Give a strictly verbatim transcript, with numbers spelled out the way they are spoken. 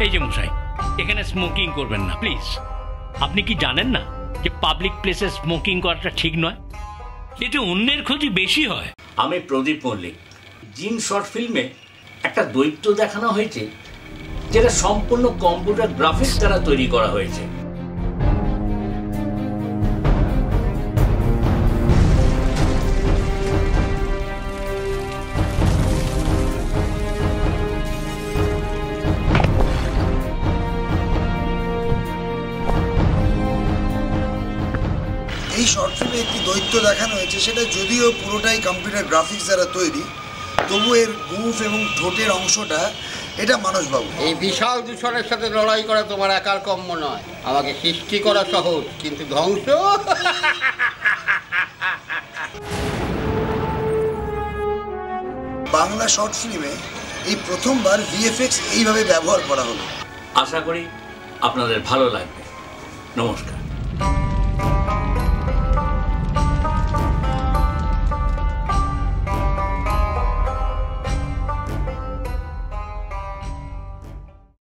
এই যে মশাই, এখানে স্মোকিং করবেন না প্লিজ। আপনি কি জানেন না যে পাবলিক প্লেসে স্মোকিং করাটা ঠিক নয়? এতে অন্যের ক্ষতি বেশি হয়। আমি প্রদীপ মল্লিক। জিন শর্ট ফিল্মে একটা দৈত্য দেখানো হয়েছে যেটা সম্পূর্ণ কম্পিউটার গ্রাফিক্স দ্বারা তৈরি করা হয়েছে। এই শর্ট ফিল্মে একটি দৈত্য দেখানো হয়েছে, সেটা যদিও পুরোটাই কম্পিউটার গ্রাফিক্স দ্বারা তৈরি, তবু এর মুখ এবং ঠোঁটের অংশটা এটা মানসবাবু। এই বিশাল দূষণের সাথে লড়াই করা তোমার একার কম্য নয়। আমাকে সৃষ্টি করা সহজ, কিন্তু ধ্বংস। বাংলা শর্ট ফিল্মে এই প্রথমবার ভিএফএক্স এইভাবে ব্যবহার করা হলো। আশা করি আপনাদের ভালো লাগবে। নমস্কার।